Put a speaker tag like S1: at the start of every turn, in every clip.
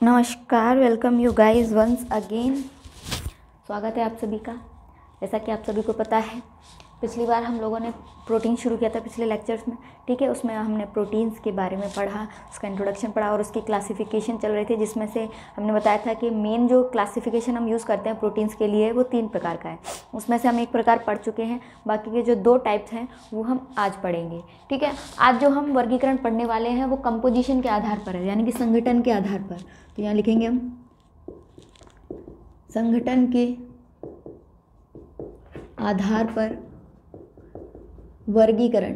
S1: नमस्कार, welcome you guys once again. स्वागत है आप सभी का। जैसा कि आप सभी को पता है, पिछली बार हम लोगों ने प्रोटीन शुरू किया था पिछले लेक्चर्स में, ठीक है। उसमें हमने प्रोटीन्स के बारे में पढ़ा, उसका इंट्रोडक्शन पढ़ा और उसकी क्लासिफिकेशन चल रही थी, जिसमें से हमने बताया था कि मेन जो क्लासिफिकेशन हम यूज़ करते हैं प्रोटीन्स के लिए वो 3 प्रकार का है। उसमें से हम एक प्रकार पढ़ चुके हैं, बाकी के जो 2 टाइप्स हैं वो हम आज पढ़ेंगे, ठीक है। आज जो हम वर्गीकरण पढ़ने वाले हैं वो कंपोजिशन के आधार पर है, यानी कि संगठन के आधार पर। तो यहाँ लिखेंगे हम संगठन के आधार पर वर्गीकरण।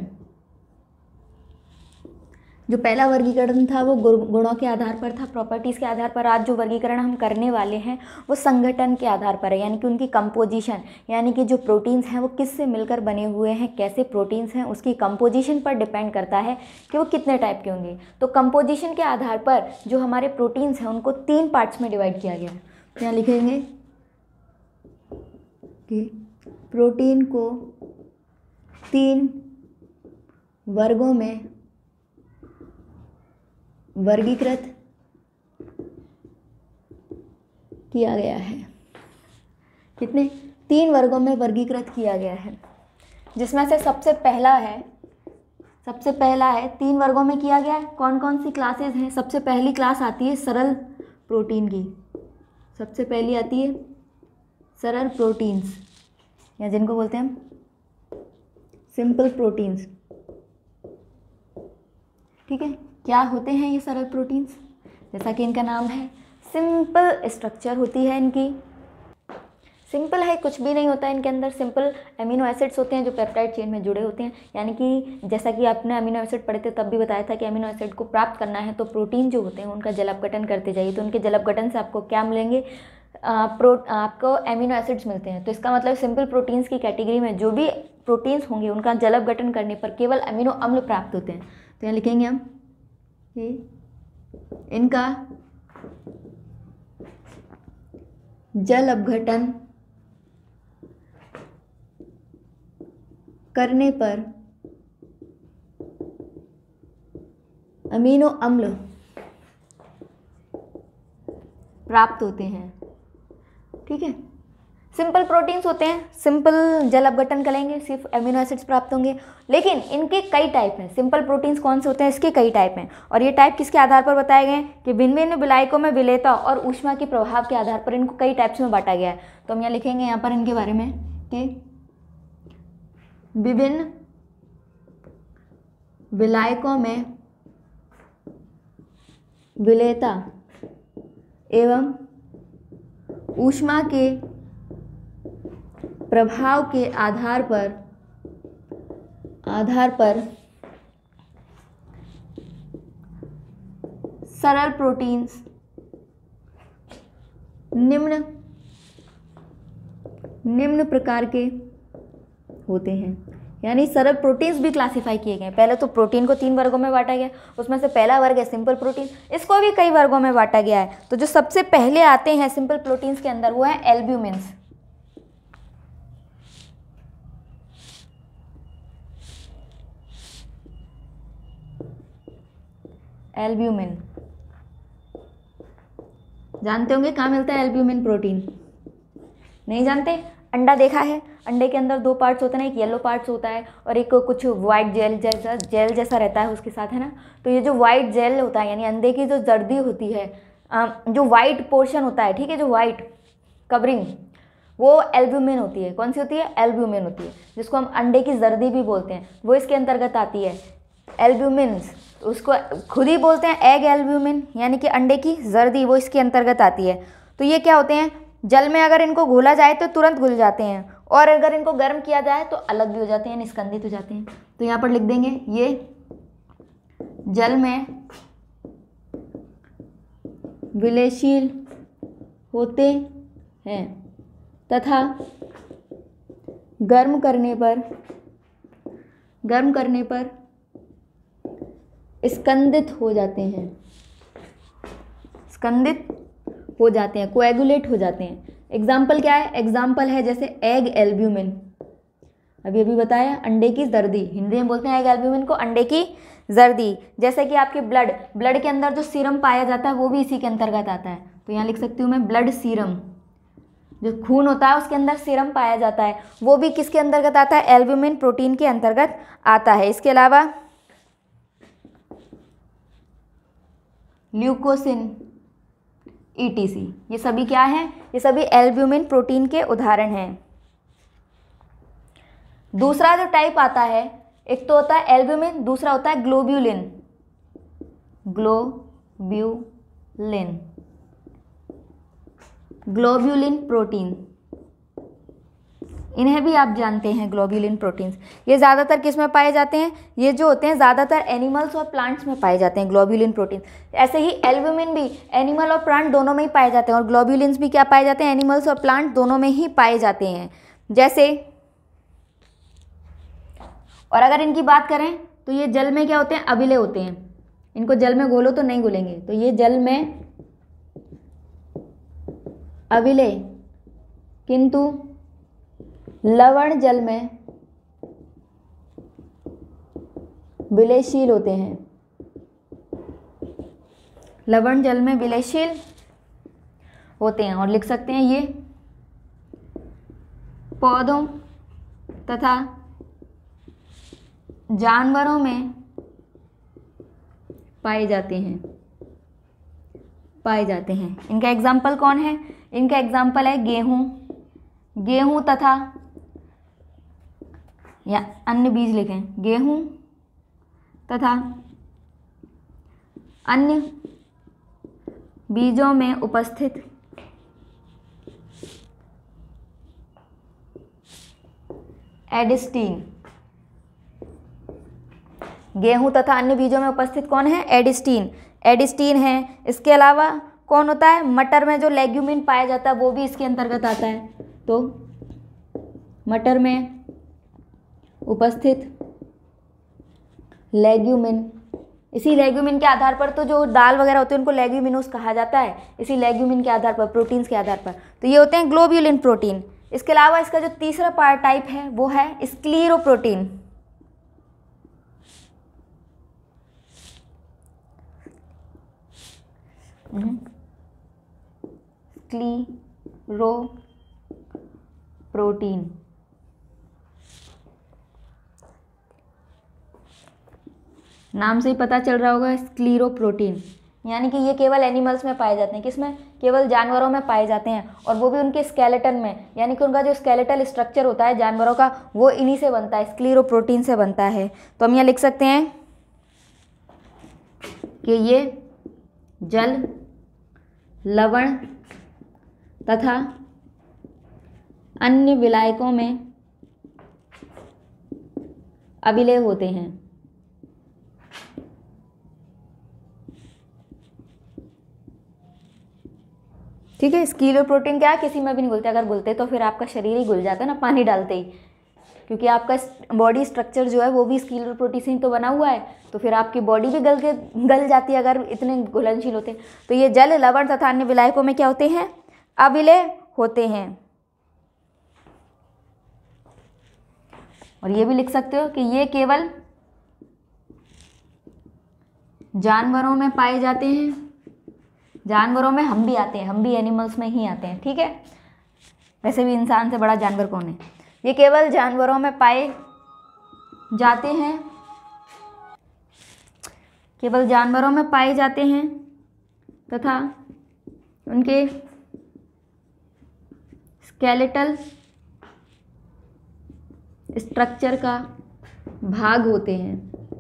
S1: जो पहला वर्गीकरण था वो गुणों के आधार पर था, प्रॉपर्टीज़ के आधार पर। आज जो वर्गीकरण हम करने वाले हैं वो संगठन के आधार पर है, यानी कि उनकी कंपोजिशन, यानी कि जो प्रोटीन्स हैं वो किससे मिलकर बने हुए हैं, कैसे प्रोटीन्स हैं, उसकी कंपोजिशन पर डिपेंड करता है कि वो कितने टाइप के होंगे। तो कंपोजिशन के आधार पर जो हमारे प्रोटीन्स हैं उनको 3 पार्ट्स में डिवाइड किया गया है। तो यहाँ लिखेंगे कि प्रोटीन को 3 वर्गों में वर्गीकृत किया गया है। कितने? 3 वर्गों में वर्गीकृत किया गया है, जिसमें से सबसे पहला है 3 वर्गों में किया गया है। कौन कौन सी क्लासेस हैं? सबसे पहली क्लास आती है सरल प्रोटीन की। सबसे पहली आती है सरल प्रोटीन्स, या जिनको बोलते हैं हम सिंपल प्रोटीन्स, ठीक है। क्या होते हैं ये सरल प्रोटीन्स? जैसा कि इनका नाम है, सिंपल स्ट्रक्चर होती है इनकी। सिंपल है, कुछ भी नहीं होता है इनके अंदर। सिंपल अमीनो एसिड्स होते हैं जो पेप्टाइड चेन में जुड़े होते हैं, यानी कि जैसा कि आपने अमीनो एसिड पढ़े थे तब भी बताया था कि अमीनो एसिड को प्राप्त करना है तो प्रोटीन जो होते हैं उनका जल अपघटन करते जाइए। तो उनके जल अपघटन से आपको क्या मिलेंगे? आपको अमीनो एसिड्स मिलते हैं। तो इसका मतलब सिंपल प्रोटीन्स की कैटेगरी में जो भी प्रोटीन्स होंगे उनका जल अपघटन करने पर केवल अमीनो अम्ल प्राप्त होते हैं। तो यहाँ लिखेंगे हम कि इनका जल अपघटन करने पर अमीनो अम्ल प्राप्त होते हैं, ठीक है। सिंपल प्रोटीन्स होते हैं, सिंपल जल अपघटन करेंगे, सिर्फ अमीनो एसिड्स प्राप्त होंगे। लेकिन इनके कई टाइप हैं। सिंपल प्रोटीन्स कौन से होते हैं? इसके कई टाइप हैं, और ये टाइप किसके आधार पर बताए गए हैं कि भिन्न भिन्न विलायकों में विलेयता और ऊष्मा के प्रभाव के आधार पर इनको कई टाइप्स में बांटा गया है। तो हम यहाँ लिखेंगे यहाँ पर इनके बारे में कि विभिन्न विलायकों में विलेयता एवं ऊष्मा के प्रभाव के आधार पर सरल प्रोटीन्स निम्न प्रकार के होते हैं। यानी सरल प्रोटीन्स भी क्लासिफाई किए गए। पहले तो प्रोटीन को 3 वर्गों में बांटा गया, उसमें से पहला वर्ग है सिंपल प्रोटीन, इसको भी कई वर्गों में बांटा गया है। तो जो सबसे पहले आते हैं सिंपल प्रोटीन्स के अंदर वो है एल्ब्यूमिन्स। एल्ब्यूमिन जानते होंगे कहाँ मिलता है एल्ब्यूमिन प्रोटीन? नहीं जानते? अंडा देखा है, अंडे के अंदर 2 पार्ट्स होते हैं, एक येलो पार्ट्स होता है और एक कुछ वाइट जेल जैसा रहता है उसके साथ, है ना। तो ये जो वाइट जेल होता है, यानी अंडे की जो जर्दी होती है, जो वाइट पोर्शन होता है, ठीक है, जो वाइट कवरिंग, वो एल्ब्यूमिन होती है। कौन सी होती है? एल्ब्यूमिन होती है, जिसको हम अंडे की जर्दी भी बोलते हैं, वो इसके अंतर्गत आती है। एल्ब्यूमिन्स उसको खुद ही बोलते हैं एग एल्ब्यूमिन, यानी कि अंडे की जर्दी, वो इसके अंतर्गत आती है। तो ये क्या होते हैं? जल में अगर इनको घोला जाए तो तुरंत घुल जाते हैं, और अगर इनको गर्म किया जाए तो अलग भी हो जाते हैं, निष्कंदित हो जाते हैं। तो यहाँ पर लिख देंगे ये जल में विलयशील होते हैं तथा गर्म करने पर स्कंदित हो जाते हैं, कोएगुलेट हो जाते हैं। एग्जाम्पल क्या है? एग्जाम्पल है जैसे एग एल्ब्यूमिन, अभी अभी बताया, अंडे की जर्दी, हिंदी में बोलते हैं एग एल्ब्यूमिन को अंडे की जर्दी। जैसे कि आपके ब्लड के अंदर जो सीरम पाया जाता है वो भी इसी के अंतर्गत आता है। तो यहाँ लिख सकती हूँ मैं ब्लड सीरम, जो खून होता है उसके अंदर सीरम पाया जाता है, वो भी किसके अंतर्गत आता है, एल्ब्यूमिन प्रोटीन के अंतर्गत आता है। इसके अलावा ल्यूकोसिन, ETC, ये सभी क्या हैं, ये सभी एल्ब्यूमिन प्रोटीन के उदाहरण हैं। दूसरा जो टाइप आता है, एक तो होता है एल्ब्यूमिन, दूसरा होता है ग्लोब्यूलिन। ग्लोब्यूलिन प्रोटीन, इन्हें भी आप जानते हैं ग्लोब्यूलिन प्रोटीन्स। ये ज़्यादातर किस में पाए जाते हैं, ये जो होते हैं ज़्यादातर एनिमल्स और प्लांट्स में पाए जाते हैं ग्लोब्यूलिन प्रोटीन। ऐसे ही एल्ब्यूमिन भी एनिमल और प्लांट दोनों में ही पाए जाते हैं, और ग्लोब्यूलिन्स भी क्या पाए जाते हैं, एनिमल्स और प्लांट दोनों में ही पाए जाते हैं। जैसे, और अगर इनकी बात करें तो ये जल में क्या होते हैं, अबिले होते हैं। इनको जल में घोलो तो नहीं घुलेंगे, तो ये जल में अबिले, किंतु लवण जल में विलयशील होते हैं। लवण जल में विलयशील होते हैं। और लिख सकते हैं ये पौधों तथा जानवरों में पाए जाते हैं। इनका एग्जाम्पल कौन है, इनका एग्जाम्पल है गेहूं तथा, या अन्य बीज लिखें, गेहूं तथा अन्य बीजों में उपस्थित एडिस्टीन। गेहूं तथा अन्य बीजों में उपस्थित कौन है, एडिस्टीन है। इसके अलावा कौन होता है, मटर में जो लेग्यूमिन पाया जाता है वो भी इसके अंतर्गत आता है। तो मटर में उपस्थित लेग्यूमिन, इसी लेग्यूमिन के आधार पर तो जो दाल वगैरह होते हैं उनको लेग्यूमिनोस कहा जाता है, इसी लेग्यूमिन के आधार पर, प्रोटीन्स के आधार पर। तो ये होते हैं ग्लोब्यूलिन प्रोटीन। इसके अलावा इसका जो तीसरा पार्ट टाइप है वो है स्क्लीरोप्रोटीन। स्क्लीरोप्रोटीन, नाम से ही पता चल रहा होगा, स्क्लीरोप्रोटीन, यानी कि ये केवल एनिमल्स में पाए जाते हैं। किसमें, केवल जानवरों में पाए जाते हैं, और वो भी उनके स्केलेटन में, यानी कि उनका जो स्केलेटल स्ट्रक्चर होता है जानवरों का वो इन्हीं से बनता है, स्क्लीरोप्रोटीन से बनता है। तो हम यहाँ लिख सकते हैं कि ये जल, लवण तथा अन्य विलायकों में अभिलेय होते हैं। ठीक है, स्क्लीरोप्रोटीन क्या है, किसी में भी नहीं घुलते, अगर घुलते तो फिर आपका शरीर ही घुल जाता है ना पानी डालते ही, क्योंकि आपका बॉडी स्ट्रक्चर जो है वो भी स्क्लीरोप्रोटीन से ही तो बना हुआ है, तो फिर आपकी बॉडी भी गल जाती है अगर इतने घुलनशील होते हैं। तो ये जल, लवण तथा अन्य विलायकों में क्या होते हैं, अभिलेय होते हैं। और ये भी लिख सकते हो कि ये केवल जानवरों में पाए जाते हैं, जानवरों में हम भी आते हैं, हम भी एनिमल्स में ही आते हैं। ठीक है, वैसे भी इंसान से बड़ा जानवर कौन है, ये केवल जानवरों में पाए जाते हैं, केवल जानवरों में पाए जाते हैं तथा उनके स्केलेटल स्ट्रक्चर का भाग होते हैं।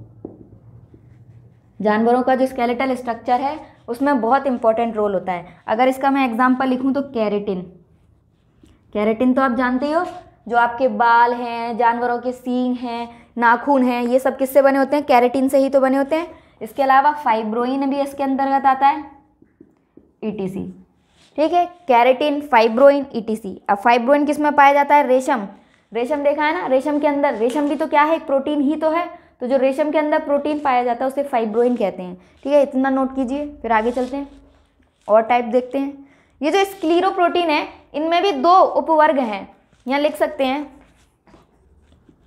S1: जानवरों का जो स्केलेटल स्ट्रक्चर है उसमें बहुत इंपॉर्टेंट रोल होता है। अगर इसका मैं एग्जांपल लिखूं तो केराटिन, केराटिन तो आप जानते ही हो, जो आपके बाल हैं, जानवरों के सींग हैं, नाखून हैं, ये सब किससे बने होते हैं, केराटिन से ही तो बने होते हैं। इसके अलावा फाइब्रोइन भी इसके अंतर्गत आता है, ETC। ठीक है, केराटिन, फाइब्रोइन, ETC। अब फाइब्रोइन किस में पाया जाता है, रेशम, रेशम देखा है ना, रेशम के अंदर, रेशम भी तो क्या है, एक प्रोटीन ही तो है, तो जो रेशम के अंदर प्रोटीन पाया जाता है उसे फाइब्रोइन कहते हैं। ठीक है, इतना नोट कीजिए, फिर आगे चलते हैं और टाइप देखते हैं। ये जो स्क्लीरोप्रोटीन है इनमें भी 2 उपवर्ग हैं, यहाँ लिख सकते हैं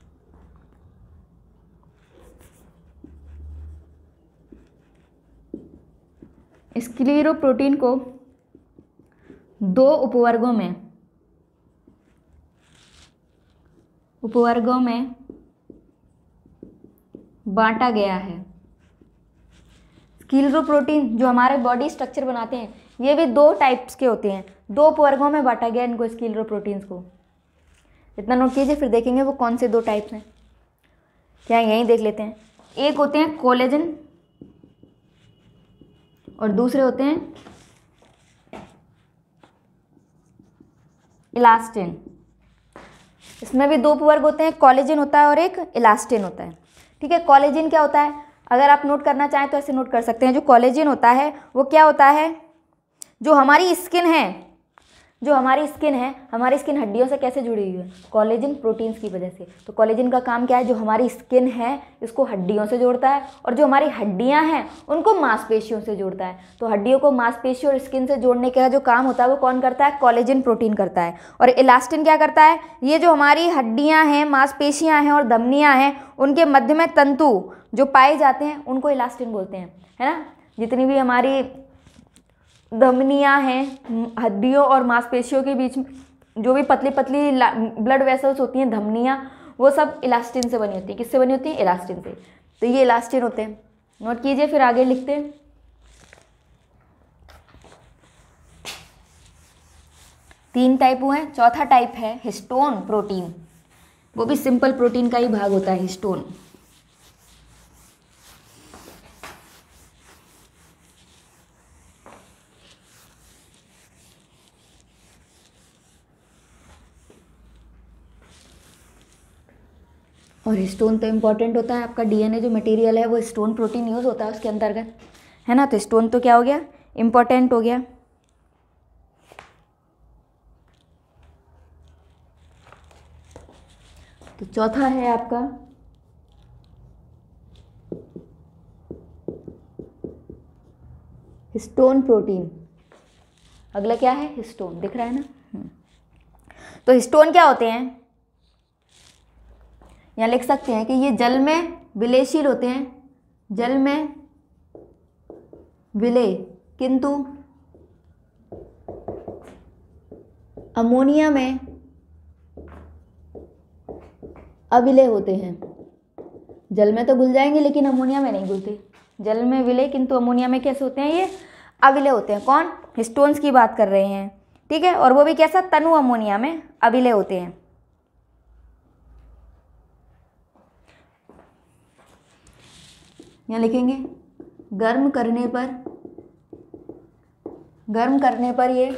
S1: स्क्लीरोप्रोटीन को दो उपवर्गों में बांटा गया है। स्क्लीरोप्रोटीन जो हमारे बॉडी स्ट्रक्चर बनाते हैं ये भी दो टाइप्स के होते हैं, दो उपवर्गों में बांटा गया इनको स्क्लीरोप्रोटीन्स को। इतना नोट कीजिए, फिर देखेंगे वो कौन से दो टाइप्स हैं। क्या यहीं देख लेते हैं। एक होते हैं कोलेजन और दूसरे होते हैं इलास्टिन। इसमें भी दो उपवर्ग होते हैं, कोलेजन होता है और एक इलास्टिन होता है। ठीक है, कोलेजन क्या होता है, अगर आप नोट करना चाहें तो ऐसे नोट कर सकते हैं। जो कोलेजन होता है वो क्या होता है, जो हमारी स्किन है, हमारी स्किन हड्डियों से कैसे जुड़ी हुई है, कोलेजन प्रोटीन्स की वजह से। तो कोलेजन का काम क्या है, जो हमारी स्किन है इसको हड्डियों से जोड़ता है, और जो हमारी हड्डियां हैं उनको मांसपेशियों से जोड़ता है। तो हड्डियों को मांसपेशी और स्किन से जोड़ने का जो काम होता है वो कौन करता है, कोलेजन प्रोटीन करता है। और इलास्टिन क्या करता है, ये जो हमारी हड्डियाँ हैं, मांसपेशियाँ हैं और धमनियाँ हैं, उनके मध्य में तंतु जो पाए जाते हैं उनको इलास्टिन बोलते हैं, है ना। जितनी भी हमारी धमनियाँ हैं, हड्डियों और मांसपेशियों के बीच में जो भी पतली पतली ब्लड वेसल्स होती हैं, धमनियाँ, वो सब इलास्टिन से बनी होती हैं। किससे बनी होती हैं, इलास्टिन से। तो ये इलास्टिन होते हैं, नोट कीजिए। फिर आगे लिखते हैं, तीन टाइप हुए हैं। चौथा टाइप है हिस्टोन प्रोटीन, वो भी सिंपल प्रोटीन का ही भाग होता है, हिस्टोन। और हिस्टोन तो इम्पॉर्टेंट होता है, आपका डीएनए जो मटेरियल है वो हिस्टोन प्रोटीन यूज़ होता है उसके अंतर्गत, है ना। तो हिस्टोन तो क्या हो गया, इम्पॉर्टेंट हो गया। तो चौथा है आपका हिस्टोन प्रोटीन। अगला क्या है, हिस्टोन, दिख रहा है ना। तो हिस्टोन क्या होते हैं, यहाँ लिख सकते हैं कि ये जल में विलेयशील होते हैं, जल में विलेय किंतु अमोनिया में अविलेय होते हैं। जल में तो घुल जाएंगे लेकिन अमोनिया में नहीं घुलते। जल में विलेय किंतु अमोनिया में कैसे होते हैं, ये अविलेय होते हैं। कौन, हिस्टोन्स की बात कर रहे हैं, ठीक है। और वो भी कैसा, तनु अमोनिया में अविलेय होते हैं। यहाँ लिखेंगे गर्म करने पर ये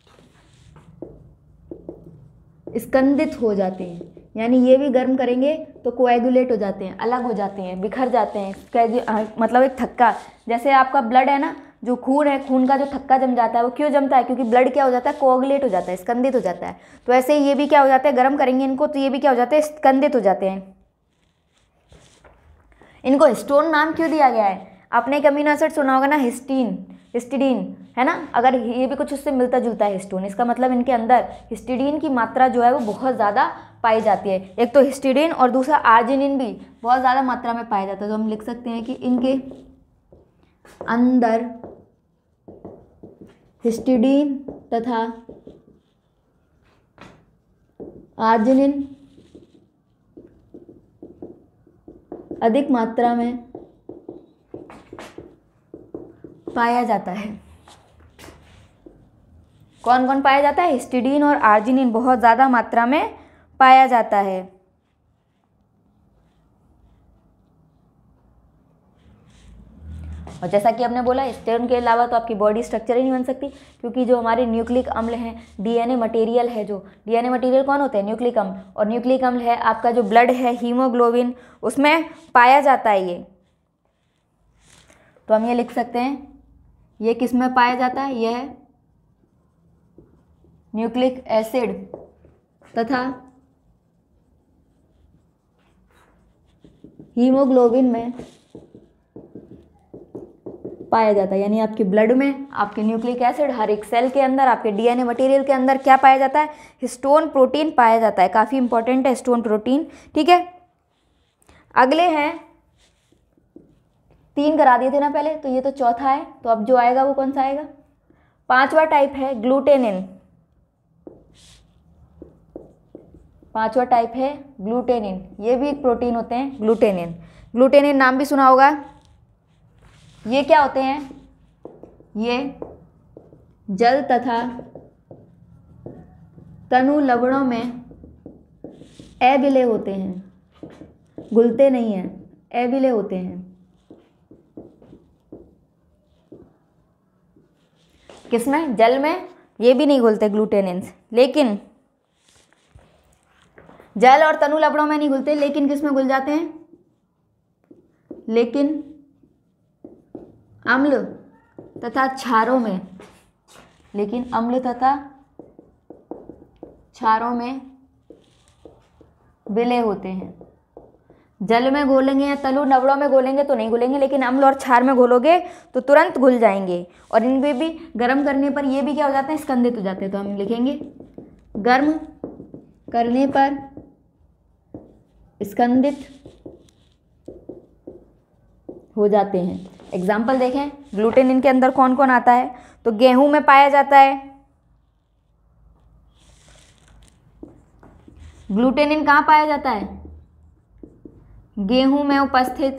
S1: स्कंदित हो जाते हैं, यानी ये भी गर्म करेंगे तो कोएगुलेट हो जाते हैं, अलग हो जाते हैं, बिखर जाते हैं। मतलब एक थक्का, जैसे आपका ब्लड है ना, जो खून है, खून का जो थक्का जम जाता है, वो क्यों जमता है, क्योंकि ब्लड क्या हो जाता है, कोएगुलेट हो जाता है, स्कंदित हो जाता है। तो ऐसे ये भी क्या हो जाता है, गर्म करेंगे इनको तो ये भी क्या हो जाते हैं, स्कंदित हो जाते हैं। इनको हिस्टोन नाम क्यों दिया गया है, आपने एक अमीनो एसिड सुना होगा ना, हिस्टिडीन, है ना। अगर ये भी कुछ उससे मिलता जुलता है हिस्टोन, इसका मतलब इनके अंदर हिस्टिडीन की मात्रा जो है वो बहुत ज़्यादा पाई जाती है। एक तो हिस्टिडीन और दूसरा आर्जिनिन भी बहुत ज़्यादा मात्रा में पाया जाता है। तो हम लिख सकते हैं कि इनके अंदर हिस्टिडीन तथा आर्जिनिन अधिक मात्रा में पाया जाता है। कौन कौन पाया जाता है, हिस्टिडीन और आर्जिनिन बहुत ज़्यादा मात्रा में पाया जाता है। और जैसा कि हमने बोला, हिस्टोन के अलावा तो आपकी बॉडी स्ट्रक्चर ही नहीं बन सकती, क्योंकि जो हमारे न्यूक्लिक अम्ल हैं, डीएनए मटेरियल है, जो डीएनए मटेरियल कौन होते हैं, न्यूक्लिक अम्ल। और न्यूक्लिक अम्ल है आपका जो ब्लड है, हीमोग्लोबिन, उसमें पाया जाता है ये। तो हम ये लिख सकते हैं, ये किस में पाया जाता है, यह न्यूक्लिक एसिड तथा हीमोग्लोबिन में पाया जाता है। यानी आपके ब्लड में, आपके न्यूक्लिक एसिड, हर एक सेल के अंदर, आपके डीएनए मटेरियल के अंदर क्या पाया जाता है, हिस्टोन प्रोटीन पाया जाता है। काफ़ी इंपॉर्टेंट है हिस्टोन प्रोटीन, ठीक है। अगले हैं 3 करा दिए थे ना पहले, तो ये तो चौथा है, तो अब जो आएगा वो कौन सा आएगा? 5वां टाइप है ग्लूटेनिन। 5वां टाइप है ग्लूटेनिन। ये भी एक प्रोटीन होते हैं ग्लूटेनिन। ग्लूटेनिन नाम भी सुना होगा। ये क्या होते हैं? ये जल तथा तनु लवणों में अविलेय होते हैं, घुलते नहीं हैं, अविलेय होते हैं। किसमें? जल में ये भी नहीं घुलते ग्लूटेनिन्स, लेकिन जल और तनु लवणों में नहीं घुलते, लेकिन किसमें घुल जाते हैं? लेकिन अम्ल तथा क्षारों में, लेकिन अम्ल तथा क्षारों में विलय होते हैं। जल में घोलेंगे या तनु लवणों में घोलेंगे तो नहीं घुलेंगे, लेकिन अम्ल और क्षार में घोलोगे तो तुरंत घुल जाएंगे। और इनमें भी गर्म करने पर ये भी क्या हो जाते हैं? स्कंदित हो जाते हैं। तो हम लिखेंगे गर्म करने पर स्कंदित हो जाते हैं। एग्जाम्पल देखें, ग्लूटेनिन के अंदर कौन कौन आता है? तो गेहूं में पाया जाता है। ग्लूटेनिन कहाँ पाया जाता है? गेहूं में उपस्थित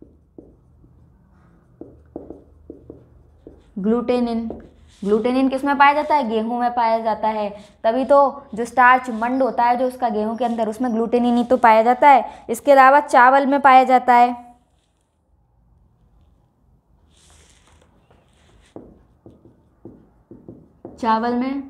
S1: ग्लूटेनिन। ग्लूटेनिन किस में पाया जाता है? गेहूं में पाया जाता है। तभी तो जो स्टार्च मंड होता है जो उसका गेहूं के अंदर, उसमें ग्लूटेनिन ही तो पाया जाता है। इसके अलावा चावल में पाया जाता है। चावल में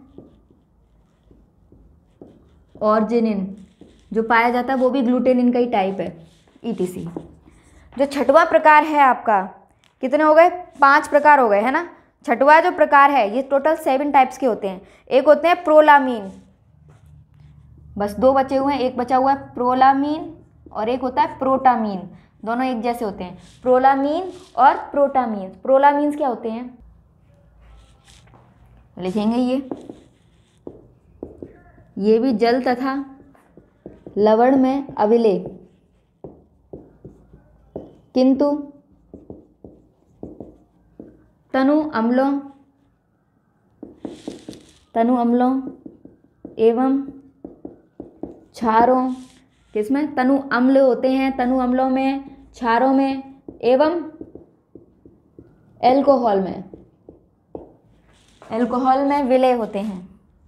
S1: ऑर्जिनिन जो पाया जाता है वो भी ग्लूटेनिन का ही टाइप है, ईटीसी। जो छठवां प्रकार है आपका, कितने हो गए? 5 प्रकार हो गए, है ना। छठवां जो प्रकार है ये टोटल 7 टाइप्स के होते हैं। एक होते हैं प्रोलामीन, बस 2 बचे हुए हैं, एक बचा हुआ है प्रोलामीन और एक होता है प्रोटामीन। दोनों एक जैसे होते हैं, प्रोलामीन और प्रोटामीन। प्रोलामीन्स क्या होते हैं? लिखेंगे ये भी जल तथा लवण में अविलेय, किंतु तनु अम्लों एवं क्षारों, किसमें? तनु अम्ल होते हैं, तनु अम्लों में, क्षारों में एवं अल्कोहल में विलय होते हैं।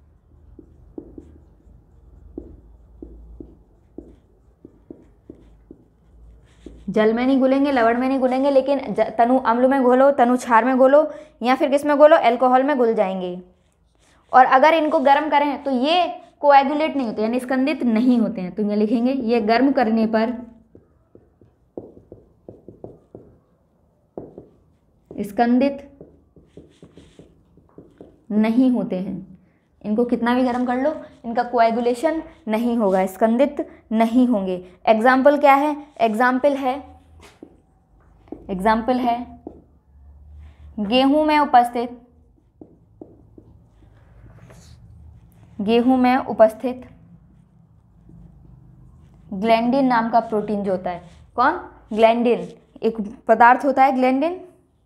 S1: जल में नहीं घुलेंगे, लवण में नहीं घुलेंगे, लेकिन तनु अम्ल में घोलो, तनु क्षार में घोलो, या फिर किस में घोलो? अल्कोहल में घुल जाएंगे। और अगर इनको गर्म करें तो ये कोएगुलेट नहीं होते, यानी स्कंदित नहीं होते हैं। तो ये लिखेंगे ये गर्म करने पर स्कंदित नहीं होते हैं। इनको कितना भी गर्म कर लो, इनका कोएगुलेशन नहीं होगा, स्कंदित नहीं होंगे। एग्जाम्पल क्या है? एग्जाम्पल है गेहूं में उपस्थित ग्लैंडिन नाम का प्रोटीन जो होता है। कौन? ग्लैंडिन, एक पदार्थ होता है ग्लैंडिन।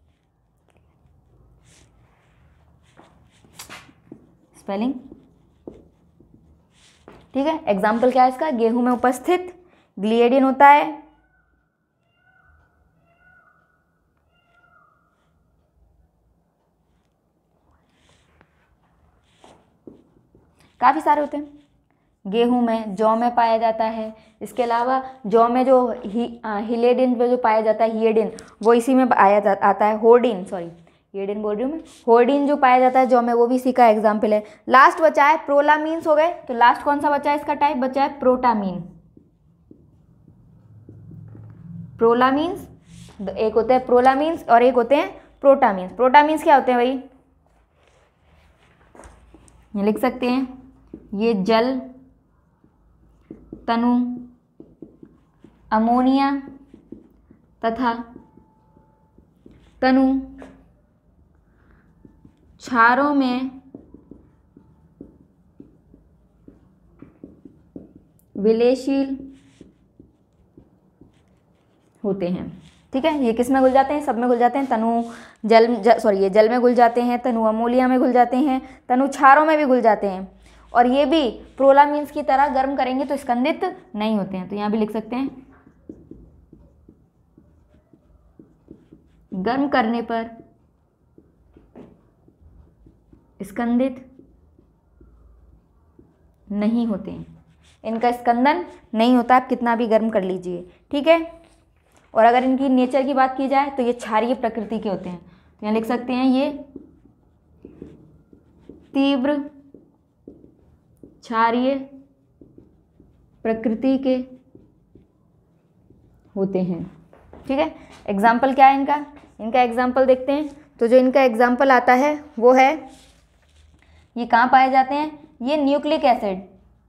S1: स्पेलिंग ठीक है। एग्जाम्पल क्या है इसका? गेहूं में उपस्थित ग्लिएडिन होता है। काफी सारे होते हैं। गेहूं में, जौ में पाया जाता है। इसके अलावा जौ में जो हिलेडिन जो पाया जाता है, हिएडिन, वो इसी में आता है। होर्डिन, सॉरी हिएडिन बोल रही हूँ मैं। होर्डिन जो पाया जाता है जौ में, वो भी इसी का एग्जाम्पल है। लास्ट बचा है प्रोलामीन्स हो गए। तो लास्ट कौन सा बचा है? इसका टाइप बचा है प्रोटामीन। प्रोलामीन्स, एक होते हैं प्रोलामीन्स और एक होते हैं प्रोटामीन्स। प्रोटामीन्स क्या होते हैं भाई? ये लिख सकते हैं, ये जल, तनु, अमोनिया तथा तनु क्षारों में विलयशील होते हैं। ठीक है, ये किस में घुल जाते हैं? सब में घुल जाते हैं। तनु ये जल में घुल जाते हैं, तनु अमोनिया में घुल जाते हैं, तनु क्षारों में भी घुल जाते हैं। और ये भी प्रोलामीन्स की तरह गर्म करेंगे तो स्कंदित नहीं होते हैं। तो यहाँ भी लिख सकते हैं गर्म करने पर स्कंदित नहीं होते हैं, इनका स्कंदन नहीं होता, आप कितना भी गर्म कर लीजिए। ठीक है, और अगर इनकी नेचर की बात की जाए तो ये क्षारीय प्रकृति के होते हैं। तो यहाँ लिख सकते हैं ये तीव्र क्षारीय प्रकृति के होते हैं। ठीक है, एग्जाम्पल क्या है इनका? इनका एग्जाम्पल देखते हैं। तो जो इनका एग्जाम्पल आता है वो है, ये कहाँ पाए जाते हैं? ये न्यूक्लिक एसिड,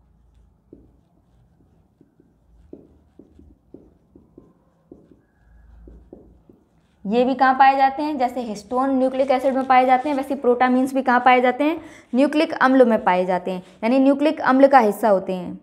S1: ये भी कहाँ पाए जाते हैं? जैसे हिस्टोन न्यूक्लिक एसिड में पाए जाते हैं, वैसे प्रोटामीन्स भी कहाँ पाए जाते हैं? न्यूक्लिक अम्ल में पाए जाते हैं, यानी न्यूक्लिक अम्ल का हिस्सा होते हैं।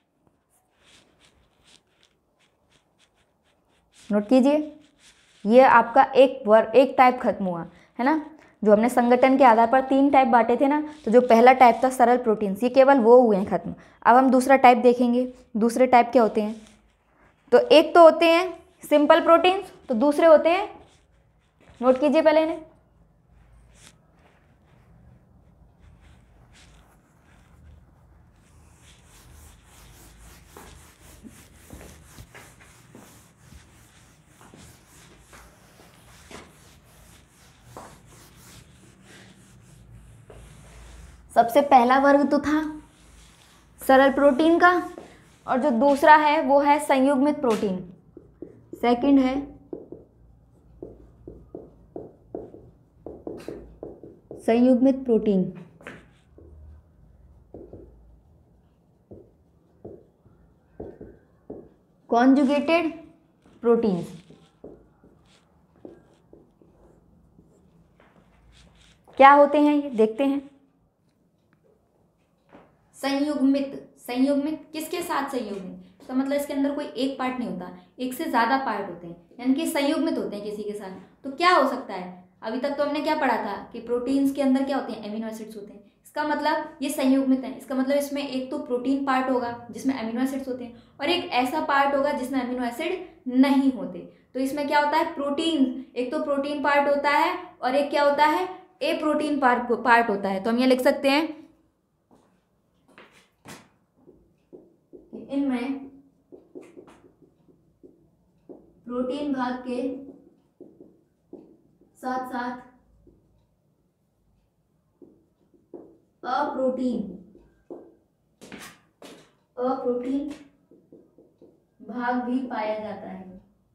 S1: नोट कीजिए, ये आपका एक टाइप खत्म हुआ है ना। जो हमने संगठन के आधार पर 3 टाइप बांटे थे ना, तो जो पहला टाइप था सरल प्रोटीन्स, ये केवल वो हुए हैं खत्म। अब हम दूसरा टाइप देखेंगे। दूसरे टाइप क्या होते हैं? तो एक तो होते हैं सिंपल प्रोटीन्स, तो दूसरे होते हैं, नोट कीजिए पहले इन्हें, सबसे पहला वर्ग तो था सरल प्रोटीन का, और जो दूसरा है वो है संयुग्मित प्रोटीन। सेकंड है संयुग्मित प्रोटीन। Conjugated proteins. क्या होते हैं ये देखते हैं। संयुग्मित किसके साथ संयुग्मित? तो मतलब इसके अंदर कोई एक पार्ट नहीं होता, एक से ज्यादा पार्ट होते हैं, यानी कि संयुग्मित होते हैं किसी के साथ। तो क्या हो सकता है? अभी तक तो हमने क्या पढ़ा था कि प्रोटीन्स के अंदर क्या होते हैं? एमिनो एसिड्स होते हैं। इसका मतलब ये संयुग्मित है, इसका मतलब इसमें एक तो प्रोटीन पार्ट होगा जिसमें एमिनो एसिड्स होते हैं, और एक ऐसा पार्ट होगा जिसमें एमिनो एसिड नहीं होते। तो इसमें क्या होता है? प्रोटीन, एक तो प्रोटीन पार्ट होता है और एक क्या होता है? ए प्रोटीन पार्ट होता है। तो हम ये लिख सकते हैं इनमें प्रोटीन भाग के साथ साथ अप्रोटीन भाग भी पाया जाता है।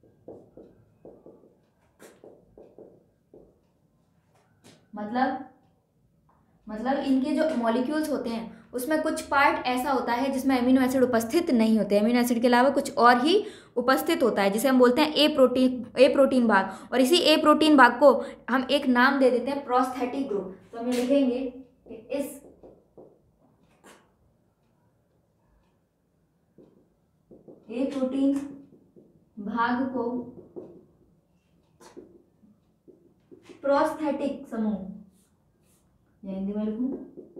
S1: मतलब इनके जो मॉलिक्यूल्स होते हैं उसमें कुछ पार्ट ऐसा होता है जिसमें एमिनो एसिड उपस्थित नहीं होते, एमिनो एसिड के अलावा कुछ और ही उपस्थित होता है, जिसे हम बोलते हैं ए प्रोटीन भाग। और इसी ए प्रोटीन भाग को हम एक नाम दे देते हैं प्रोस्थेटिक ग्रुप। तो हम ये लिखेंगे कि इस ए प्रोटीन भाग को प्रोस्थेटिक समूह, या हिंदी में लिखूं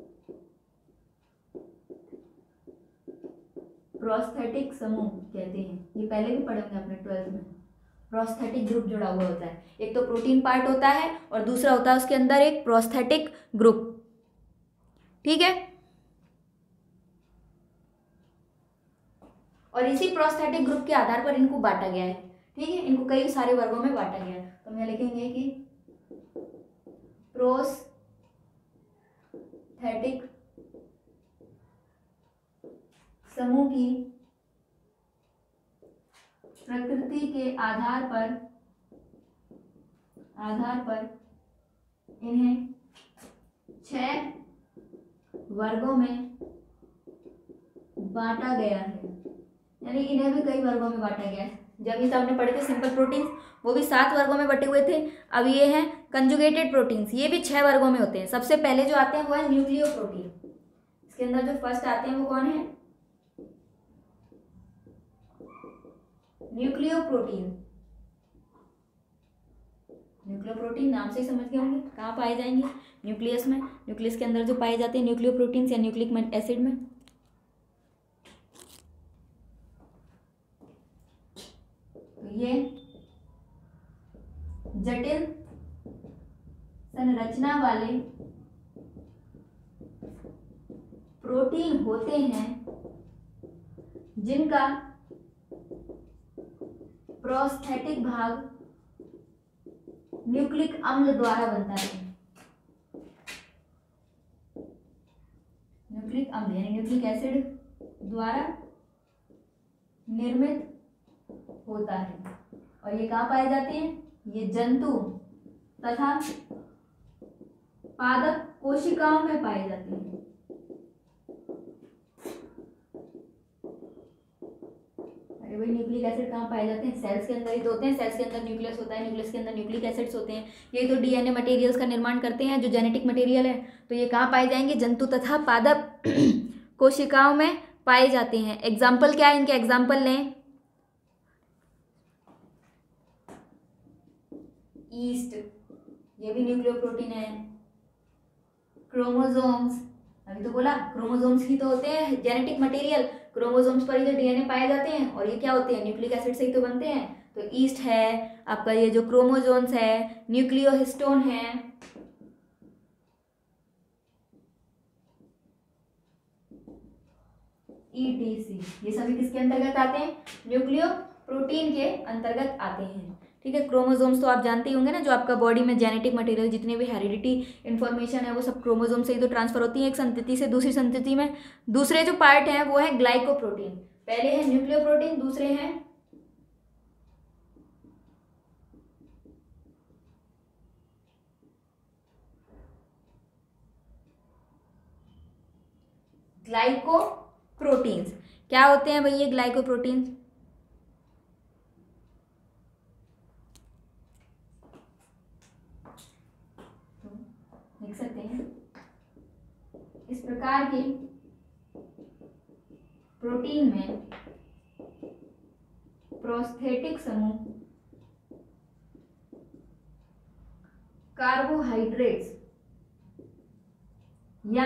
S1: प्रोस्थेटिक समूह कहते हैं। ये पहले भी पढ़े होंगे अपने 12th में। प्रोस्थेटिक ग्रुप जुड़ा हुआ होता है, एक तो प्रोटीन पार्ट होता है और दूसरा होता है उसके अंदर एक प्रोस्थेटिक ग्रुप। ठीक है, और इसी प्रोस्थेटिक ग्रुप के आधार पर इनको बांटा गया है। ठीक है, इनको कई सारे वर्गों में बांटा गया है। तो हम यहाँ लिखेंगे कि प्रोस्थेटिक समूह की प्रकृति के आधार पर इन्हें 6 वर्गों में बांटा गया है, यानी इन्हें भी कई वर्गों में बांटा गया है। जब ये हमने पढ़े थे सिंपल प्रोटीन्स, वो भी 7 वर्गों में बटे हुए थे। अब ये हैं कंजुगेटेड प्रोटीन्स, ये भी 6 वर्गों में होते हैं। सबसे पहले जो आते हैं वो है न्यूक्लियो प्रोटीन। इसके अंदर जो फर्स्ट आते हैं वो कौन है? Nucleo protein. न्यूक्लियोप्रोटीन नाम से ही समझ गए होंगे कहाँ पाए जाएंगे, न्यूक्लियस में, न्यूक्लियस के अंदर जो पाए जाते हैं न्यूक्लियोप्रोटीन्स या न्यूक्लिक एसिड में। तो ये जटिल संरचना वाले प्रोटीन होते हैं जिनका प्रोस्थेटिक भाग न्यूक्लिक अम्ल द्वारा बनता है। न्यूक्लिक अम्ल यानी न्यूक्लिक एसिड द्वारा निर्मित होता है। और ये कहाँ पाए जाते हैं? ये जंतु तथा पादप कोशिकाओं में पाए जाते हैं। अरे भाई न्यूक्लिक एसिड कहाँ पाए जाते हैं? सेल्स के अंदर ही तो होते हैं। सेल्स के अंदर न्यूक्लियस होता है, न्यूक्लियस के अंदर न्यूक्लिक एसिड्स होते हैं। ये तो डीएनए मटेरियल्स का निर्माण करते हैं, जो जेनेटिक मटेरियल है। तो ये कहाँ पाए जाएंगे? जंतु तथा पादप कोशिकाओं में पाए जाते हैं। एग्जाम्पल क्या है इनके? एग्जाम्पल लें, ईस्ट, ये भी न्यूक्लियोप्रोटीन है। क्रोमोसोम्स, अभी तो बोला क्रोमोसोम्स ही तो होते हैं जेनेटिक मटेरियल। क्रोमोसोम्स पर ही तो डीएनए पाए जाते हैं, और ये क्या होते हैं? न्यूक्लिक एसिड से ही तो बनते हैं। तो ईस्ट है आपका, ये जो क्रोमोसोम्स है, न्यूक्लियोहिस्टोन है, ETC, ये सभी किसके अंतर्गत आते हैं? न्यूक्लियोप्रोटीन के अंतर्गत आते हैं। ठीक है, क्रोमोसोम्स तो आप जानते ही होंगे ना, जो आपका बॉडी में जेनेटिक मटेरियल जितने भी हेरिडिटी इन्फॉर्मेशन है वो सब क्रोमोसोम से ही तो ट्रांसफर होती है एक संतति से दूसरी संतति में। दूसरे जो पार्ट है वो है ग्लाइकोप्रोटीन। पहले है न्यूक्लियोप्रोटीन, दूसरे हैं ग्लाइकोप्रोटीन्स। क्या होते हैं भाई ये ग्लाइकोप्रोटीन्स? लिख सकते हैं, इस प्रकार के प्रोटीन में प्रोस्थेटिक समूह कार्बोहाइड्रेट्स या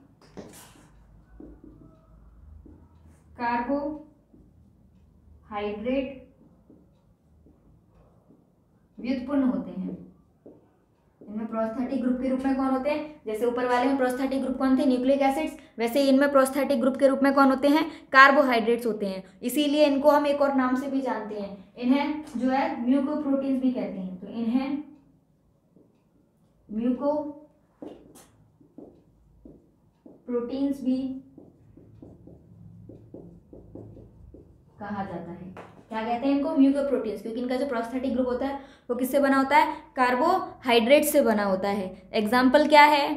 S1: कार्बोहाइड्रेट व्युत्पन्न होते हैं। इनमें प्रोस्थेटिक ग्रुप के रूप में कौन होते हैं? जैसे ऊपर वाले में प्रोस्थेटिक ग्रुप कौन थे? Nucleic acids. वैसे इनमें प्रोस्थेटिक ग्रुप के रूप में कौन होते हैं? कार्बोहाइड्रेट्स होते हैं। इसीलिए इनको हम एक और नाम से भी जानते हैं, इन्हें जो है म्यूकोप्रोटीन्स भी कहते हैं। तो इन्हें म्यूकोप्रोटीन्स भी कहा जाता है। क्या कहते हैं इनको? म्यूकोप्रोटीन्स, क्योंकि इनका जो प्रोस्थेटिक ग्रुप होता है वो किससे बना होता है? कार्बोहाइड्रेट से बना होता है। एग्जाम्पल क्या है?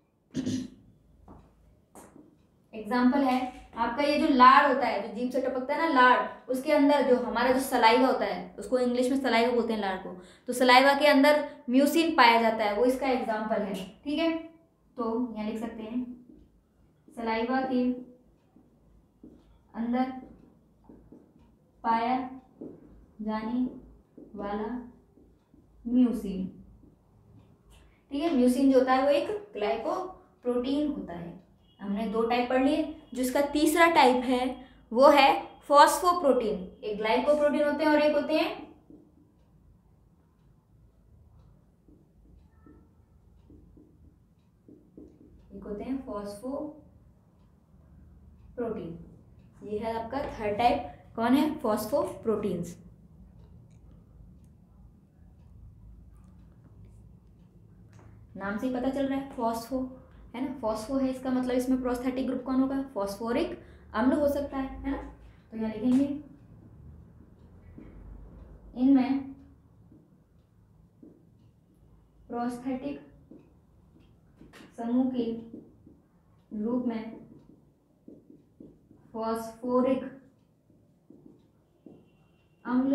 S1: एग्जाम्पल है आपका ये जो लार होता है, जो जीभ से टपकता है ना लार, उसके अंदर जो हमारा जो सलाइवा होता है, उसको इंग्लिश में सलाइवा बोलते हैं लार को। तो सलाइवा के अंदर म्यूसिन पाया जाता है, वो इसका एग्जाम्पल है। ठीक है, तो यहाँ लिख सकते हैं सलाइवा के अंदर पाया जाने वाला म्यूसिन। ठीक है, म्यूसिन जो होता है वो एक ग्लाइकोप्रोटीन होता है। हमने दो टाइप पढ़ लिए। जो इसका तीसरा टाइप है वो है फॉस्फोप्रोटीन। एक ग्लाइकोप्रोटीन होते हैं और एक होते हैं फॉस्फोप्रोटीन। ये है आपका थर्ड टाइप। कौन है? फॉस्फोप्रोटीन्स। नाम से ही पता चल रहा है फॉस्फो है ना, फॉस्फो है, इसका मतलब इसमें प्रोस्थेटिक ग्रुप कौन होगा? फॉस्फोरिक अम्ल हो सकता है ना। तो यहाँ लिखेंगे इनमें प्रोस्थेटिक समूह के रूप में फॉस्फोरिक अम्ल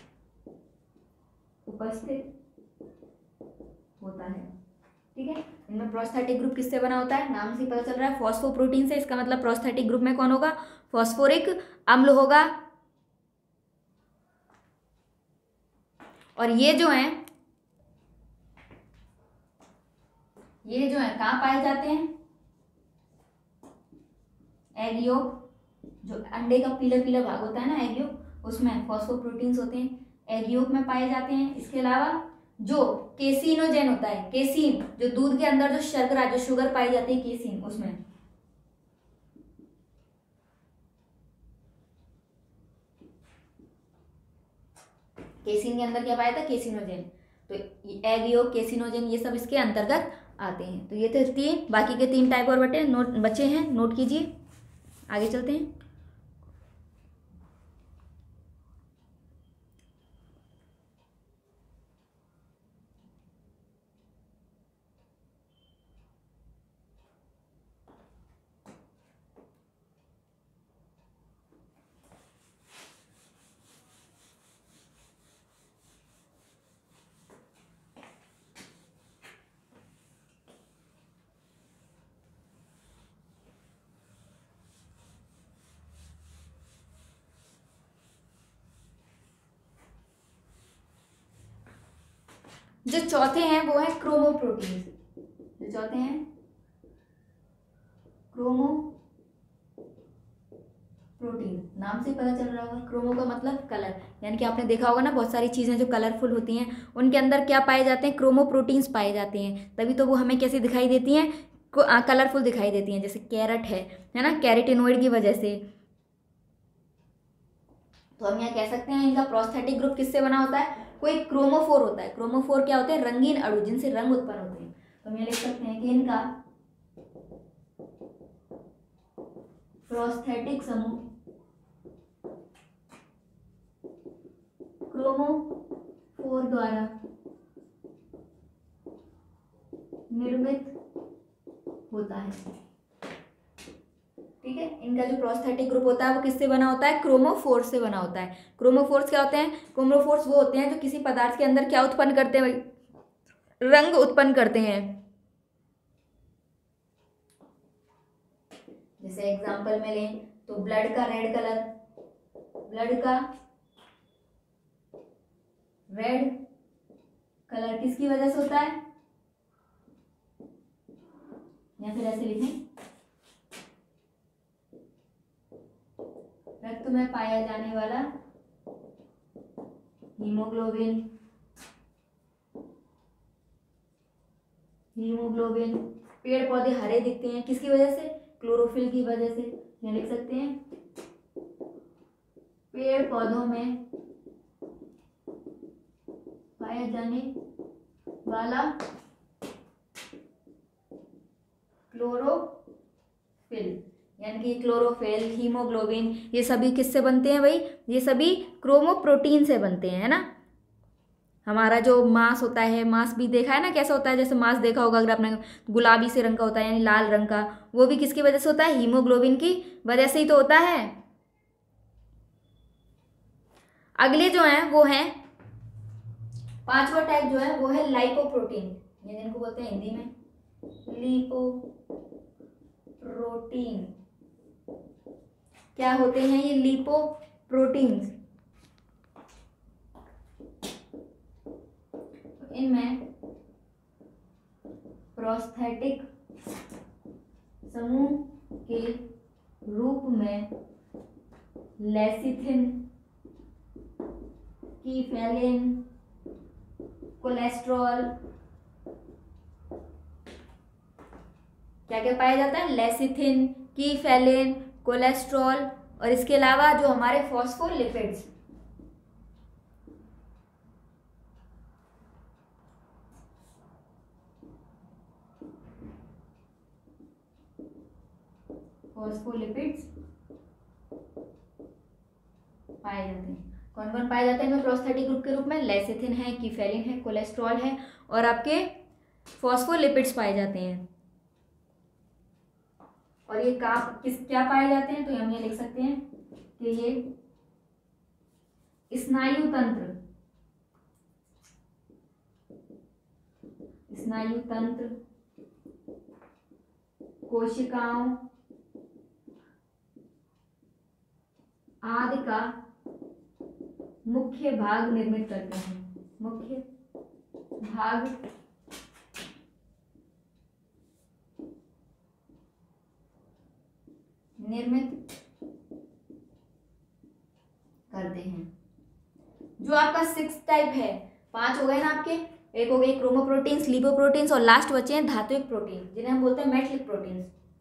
S1: उपस्थित होता है। ठीक है, इनमें प्रोस्थेटिक ग्रुप किससे बना होता है? नाम से पता चल रहा है फॉस्फोप्रोटीन से। इसका मतलब प्रोस्थेटिक ग्रुप में कौन होगा? फॉस्फोरिक अम्ल होगा। और ये जो है ये जो है कहाँ पाए जाते हैं? एग योक, जो अंडे का पीला पीला भाग होता है ना एग योक, उसमें फॉस्फोप्रोटीन्स होते हैं, एग योक में पाए जाते हैं। इसके अलावा जो केसिनोजेन होता है, केसिन, जो दूध के अंदर जो शर्करा, जो शुगर पाई जाती है केसिन, उसमें केसिन के अंदर क्या पाया था? केसिनोजेन। तो एग योक, केसिनोजेन, ये सब इसके अंतर्गत आते हैं। तो ये तो 3, बाकी के 3 टाइप और बचे हैं, नोट कीजिए। आगे चलते हैं। जो चौथे हैं वो है क्रोमोप्रोटीन। जो चौथे हैं क्रोमोप्रोटीन, नाम से पता चल रहा होगा। क्रोमो का मतलब कलर, यानी कि आपने देखा होगा ना बहुत सारी चीजें जो कलरफुल होती हैं उनके अंदर क्या पाए जाते हैं? क्रोमोप्रोटीन्स पाए जाते हैं, तभी तो वो हमें कैसी दिखाई देती हैं? कलरफुल दिखाई देती हैं। जैसे कैरेट है ना, कैरेटिनोइड की वजह से। तो हम यहाँ कह सकते हैं इनका प्रोस्थेटिक ग्रुप किससे बना होता है? कोई क्रोमोफोर होता है। क्रोमोफोर क्या होते हैं? रंगीन अणु, जिनसे रंग उत्पन्न होते हैं। तो हम यहाँ लिख सकते हैं कि इनका प्रोस्थेटिक समूह क्रोमोफोर द्वारा निर्मित होता है। ठीक है, इनका जो प्रोस्थेटिक ग्रुप होता है वो किससे बना होता है? क्रोमोफोर्स से बना होता है। क्रोमोफोर्स क्या होते हैं? क्रोमोफोर्स वो होते हैं जो किसी पदार्थ के अंदर क्या उत्पन्न करते हैं? रंग उत्पन्न करते हैं। जैसे एग्जांपल में लें तो ब्लड का रेड कलर, ब्लड का रेड कलर किसकी वजह से होता है? या फिर ऐसे लिखें, रक्त में पाया जाने वाला हीमोग्लोबिन, पेड़ पौधे हरे दिखते हैं किसकी वजह से? क्लोरोफिल की वजह से। यहाँ लिख सकते हैं पेड़ पौधों में पाया जाने वाला क्लोरोफिल, यानी कि क्लोरोफिल, हीमोग्लोबिन, ये सभी किससे बनते हैं भाई? ये सभी क्रोमोप्रोटीन से बनते हैं, है ना। हमारा जो मांस होता है, मांस भी देखा है ना कैसा होता है? जैसे मांस देखा होगा अगर आपने, गुलाबी से रंग का होता है, यानी लाल रंग का, वो भी किसकी वजह से होता है? हीमोग्लोबिन की वजह से ही तो होता है। अगले जो है वो है 5वां टाइप जो है वो है लाइपोप्रोटीन, ये जिनको बोलते हैं हिंदी में लिपोप्रोटीन। क्या होते हैं ये लिपोप्रोटीन्स? इनमें प्रोस्थेटिक समूह के रूप में लेसिथिन, कीफेलिन, कोलेस्ट्रॉल, क्या क्या पाया जाता है? लेसिथिन, कीफेलिन, कोलेस्ट्रॉल, और इसके अलावा जो हमारे फॉस्फोलिपिड्स, पाए जाते हैं। कौन कौन पाए जाते हैं प्रोस्थेटिक ग्रुप के रूप में? लेसिथिन है, कीफेलिन है, कोलेस्ट्रॉल है, और आपके फॉस्फोलिपिड्स पाए जाते हैं। और ये क्या पाए जाते हैं? तो हम ये लिख सकते हैं कि ये स्नायु तंत्र, कोशिकाओं आदि का मुख्य भाग निर्मित करते हैं। मुख्य भाग निर्मित करते हैं। जो आपका 6 टाइप है, 5 हो गए ना आपके, एक हो गए क्रोमोप्रोटीन्स, लिपोप्रोटीन्स और लास्ट बचे हैं धात्विक प्रोटीन जिन्हें हम बोलते हैं मेटलिक प्रोटीन्स।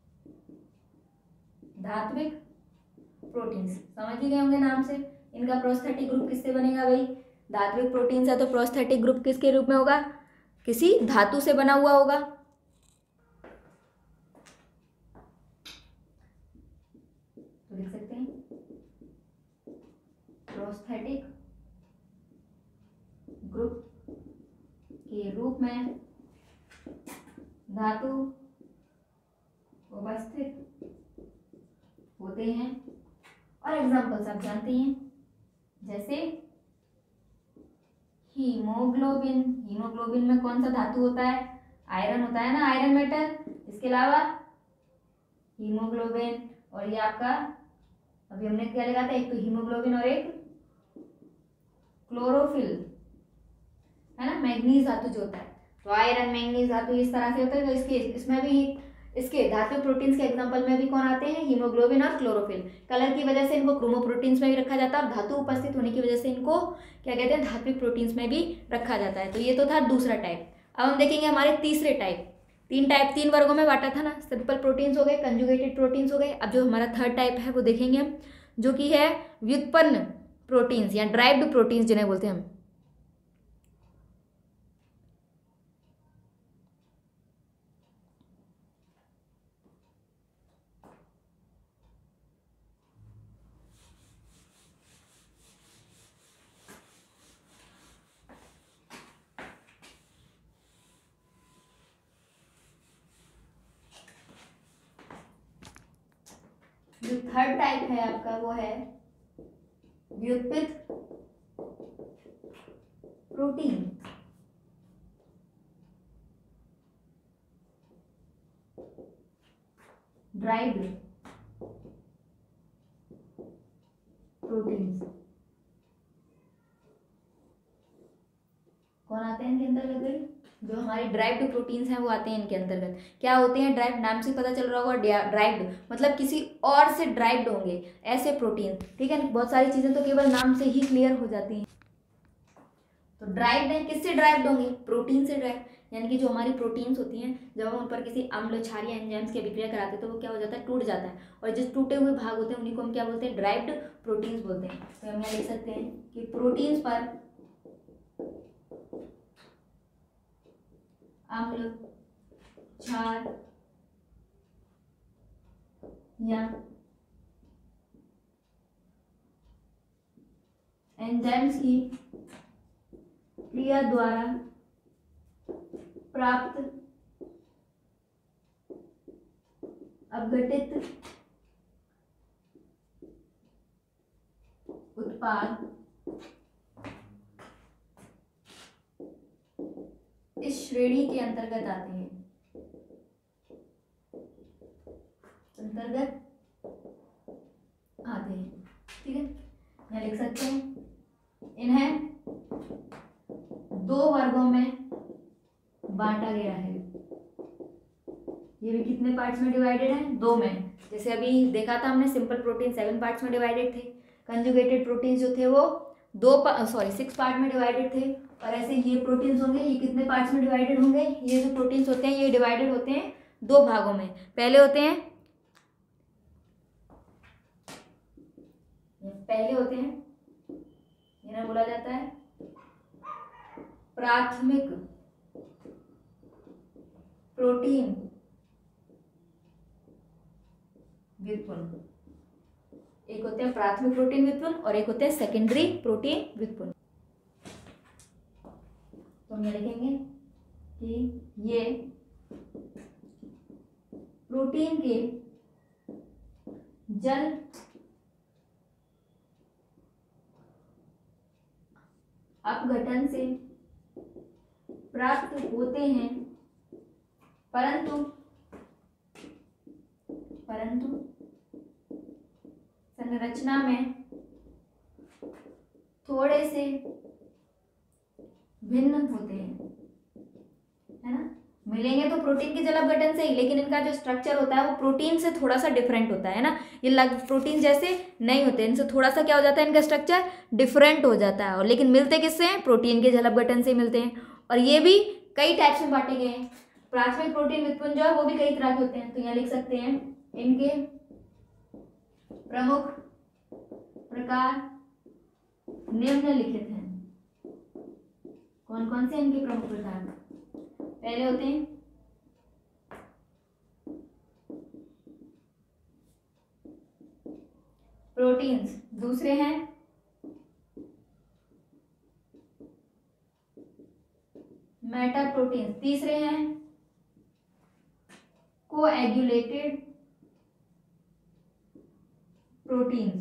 S1: धात्विक प्रोटीन्स समझ ही गए होंगे नाम से। इनका प्रोस्थेटिक ग्रुप किससे बनेगा भाई? धात्विक प्रोटीन्स है तो प्रोस्थेटिक ग्रुप किसके रूप में होगा? किसी धातु से बना हुआ होगा। तो लिख सकते हैं प्रोस्थेटिक ग्रुप के रूप में धातु उपस्थित होते हैं। और एग्जाम्पल्स आप जानते हैं, जैसे हीमोग्लोबिन। हीमोग्लोबिन में कौन सा धातु होता है? आयरन होता है ना, आयरन मेटल। इसके अलावा हीमोग्लोबिन और ये आपका अभी हमने क्या लगा था, एक तो हीमोग्लोबिन और एक क्लोरोफिल है ना, मैग्नीज धातु जो होता है। तो आयरन मैग्नीज धातु इस तरह से होता है। तो इसके इसमें भी इसके धातु प्रोटीन्स के एग्जांपल में भी कौन आते हैं? हीमोग्लोबिन और क्लोरोफिल। कलर की वजह से इनको क्रोमोप्रोटीन्स में भी रखा जाता है और धातु उपस्थित होने की वजह से इनको क्या कहते हैं? धात्विक प्रोटीन्स में भी रखा जाता है। तो ये तो था दूसरा टाइप। अब हम देखेंगे हमारे तीसरे टाइप। 3 वर्गों में बांटा था ना, सिंपल प्रोटीन्स हो गए, कंजुगेटेड प्रोटीन्स हो गए। अब जो हमारा थर्ड टाइप है वो देखेंगे हम, जो कि है व्युत्पन्न प्रोटीन्स या ड्राइव्ड प्रोटीन्स जिन्हें बोलते हैं हम। जो थर्ड टाइप है आपका वो है व्युत्पित प्रोटीन। ड्राइव्ड प्रोटीन्स कौन आते हैं इनके अंतर्गत भाई? जो हमारे ड्राइव्ड प्रोटीन्स हैं वो आते हैं इनके अंतर्गत। क्या होते हैं ड्राइव्ड? नाम से पता चल रहा होगा, ड्राइव्ड मतलब किसी और से ड्राइव्ड होंगे ऐसे प्रोटीन। ठीक है, बहुत सारी चीजें तो केवल नाम से ही क्लियर हो जाती हैं। तो ड्राइव्ड है, किससे ड्राइव्ड होंगे? प्रोटीन से ड्राइव्ड। यानी कि जो हमारी प्रोटीन्स होती हैं, जब हम उन पर किसी अम्ल, क्षार या एंजाइम्स की अभिक्रिया कराते हैं तो वो क्या हो जाता है? टूट जाता है। और जिस टूटे हुए भाग होते हैं उन्हीं को हम क्या बोलते हैं? ड्राइव्ड प्रोटीन्स बोलते हैं। तो हम यहाँ लिख सकते हैं कि प्रोटीन्स पर अम्ल, क्षार या एंजाइम्स की क्रिया द्वारा प्राप्त अपघटित उत्पाद इस श्रेणी के अंतर्गत आते हैं। ठीक है, यहाँ लिख सकते हैं इन्हें 2 वर्गों में बांटा गया है। ये भी कितने पार्ट्स में डिवाइडेड है? 2 में। जैसे अभी देखा था हमने, सिंपल प्रोटीन 7 पार्ट्स में डिवाइडेड थे, कंजुगेटेड प्रोटीन जो थे वो 6 पार्ट में डिवाइडेड थे। और ऐसे ये प्रोटीन्स होंगे, ये कितने पार्ट्स में डिवाइडेड होंगे? ये जो प्रोटीन्स होते हैं ये डिवाइडेड होते हैं 2 भागों में। पहले होते हैं इन्हें बोला जाता है प्राथमिक प्रोटीन व्युत्पन्न। एक होते हैं प्राथमिक प्रोटीन व्युत्पन्न और एक होते हैं सेकेंडरी प्रोटीन व्युत्पन्न। तो हम ये लिखेंगे कि ये प्रोटीन के जल अपघटन से प्राप्त होते हैं, परंतु संरचना में थोड़े से भिन्न होते हैं, है ना। मिलेंगे तो प्रोटीन के जल अपघटन से ही, लेकिन इनका जो स्ट्रक्चर होता है वो प्रोटीन से थोड़ा सा डिफरेंट होता है ना, ये प्रोटीन जैसे नहीं होते, इनसे थोड़ा सा क्या हो जाता है, इनका स्ट्रक्चर डिफरेंट हो जाता है। और लेकिन मिलते किससे हैं, प्रोटीन के जल अपघटन से मिलते हैं। और ये भी कई टाइप्स में बांटे गए हैं। प्राथमिक प्रोटीन व्युत्पन्न जो है वो भी कई तरह के होते हैं। तो यहाँ लिख सकते हैं इनके प्रमुख प्रकार निम्नलिखित हैं। कौन कौन से इनके प्रमुख प्रकार? पहले होते हैं प्रोटीन्स, दूसरे हैं मेटा प्रोटीन्स, तीसरे हैं कोएगुलेटेड प्रोटीन्स।